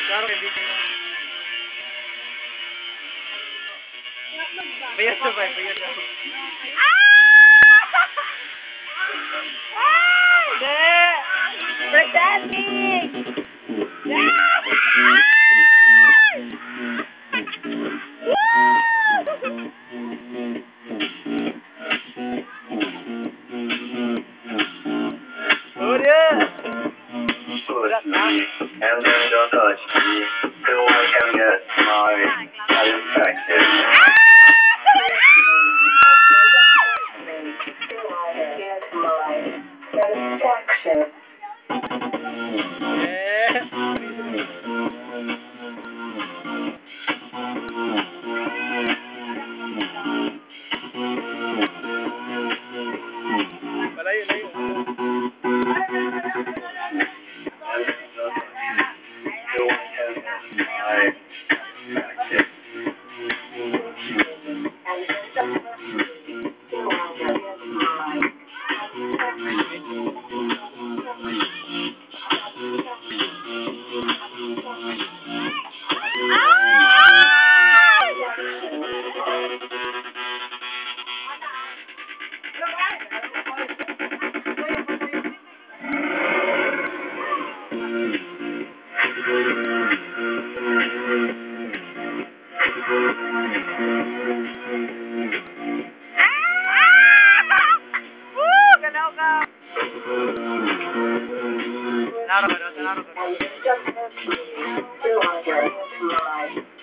Klaro kay video mo. Bayad sa bay, bayad sa. Presenting! And then don't touch me till I can get my satisfaction. Till I get my satisfaction. Malayo, layo. Laro ka, laro ka.